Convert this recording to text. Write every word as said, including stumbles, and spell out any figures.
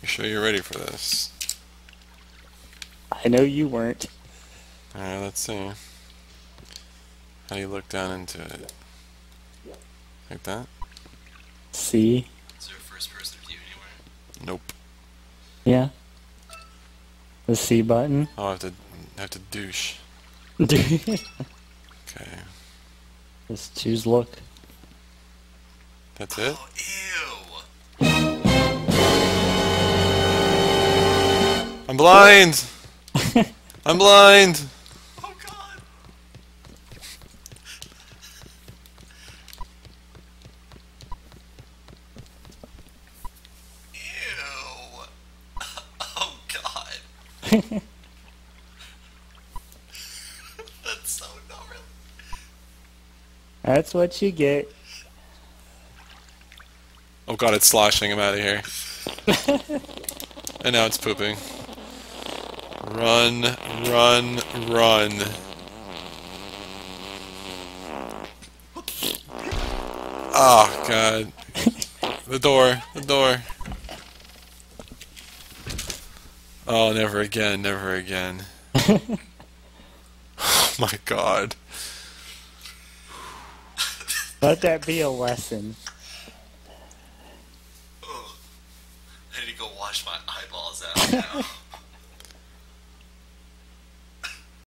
You sure you're ready for this? I know you weren't. Alright, let's see. How do you look down into it? Like that? See? Is there a first person view anywhere? Nope. Yeah. The C button. Oh, I have to, I have to douche. Just Okay. choose look. That's it? Oh, ew! I'm blind! I'm blind! Oh god! Ew! Oh god! That's so gnarly. That's what you get. Oh god, it's sloshing. I'm out of here. And now it's pooping. Run, run, run. Oh god. The door, the door. Oh, never again, never again. Oh my god. Let that be a lesson. Ugh. I need to go wash my eyeballs out now.